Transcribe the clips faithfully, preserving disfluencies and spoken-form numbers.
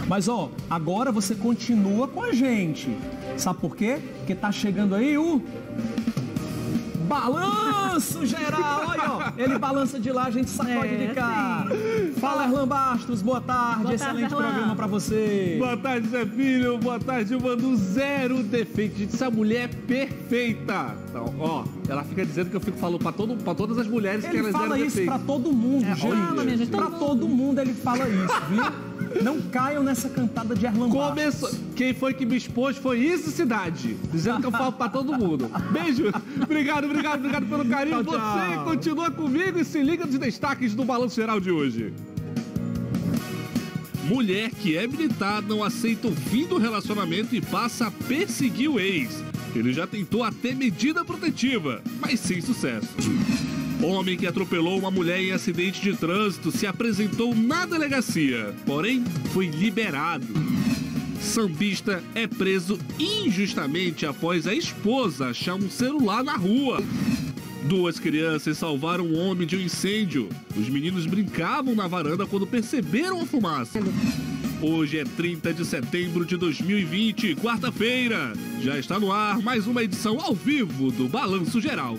Mas, ó, agora você continua com a gente. Sabe por quê? Porque tá chegando aí o... Balanço Geral! Olha, ó, ele balança de lá, a gente sacode é, de cá. Sim. Fala, Erlan Bastos, boa tarde, boa excelente tarde, programa pra você. Boa tarde, Zé Filho, boa tarde, mano, zero defeito. Gente, essa mulher é perfeita. Então, ó, ela fica dizendo que eu fico falando pra, todo, pra todas as mulheres ele que ela é zero defeito. Ele fala isso pra todo mundo, é, gente. Olha, minha gente. Pra todo mundo ele fala isso, viu? Não caiam nessa cantada de Erlan Começou. Quem foi que me expôs foi isso, Cidade. Dizendo que eu falo pra todo mundo. Beijo. Obrigado, obrigado, obrigado pelo carinho. Tchau, tchau. Você continua comigo e se liga nos destaques do Balanço Geral de hoje. Mulher que é militar não aceita o fim do relacionamento e passa a perseguir o ex. Ele já tentou até medida protetiva, mas sem sucesso. Homem que atropelou uma mulher em acidente de trânsito se apresentou na delegacia, porém foi liberado. Sambista é preso injustamente após a esposa achar um celular na rua. Duas crianças salvaram um homem de um incêndio. Os meninos brincavam na varanda quando perceberam a fumaça. Hoje é trinta de setembro de dois mil e vinte, quarta-feira. Já está no ar mais uma edição ao vivo do Balanço Geral.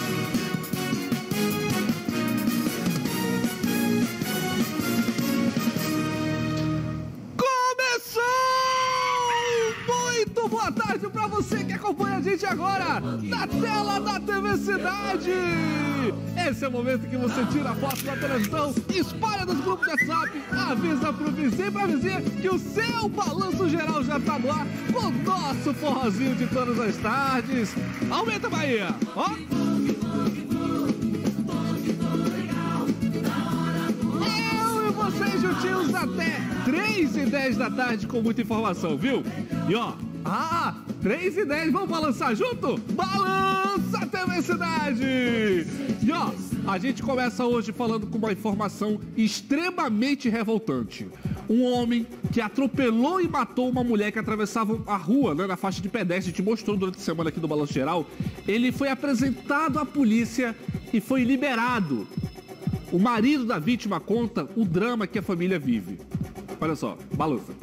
Boa tarde pra você que acompanha a gente agora na tela da T V Cidade. Esse é o momento que você tira a foto da televisão, espalha nos grupos de WhatsApp, avisa pro vizinho e pra vizinha que o seu Balanço Geral já tá no ar com o nosso forrozinho de todas as tardes. Aumenta a Bahia, ó. Eu e vocês juntinhos até três e dez da tarde com muita informação, viu? E ó, ah, três e dez, vamos balançar junto? Balança T V Cidade! E ó, a gente começa hoje falando com uma informação extremamente revoltante. Um homem que atropelou e matou uma mulher que atravessava a rua, né, na faixa de pedestre, te mostrou durante a semana aqui do Balanço Geral. Ele foi apresentado à polícia e foi liberado. O marido da vítima conta o drama que a família vive. Olha só, balança.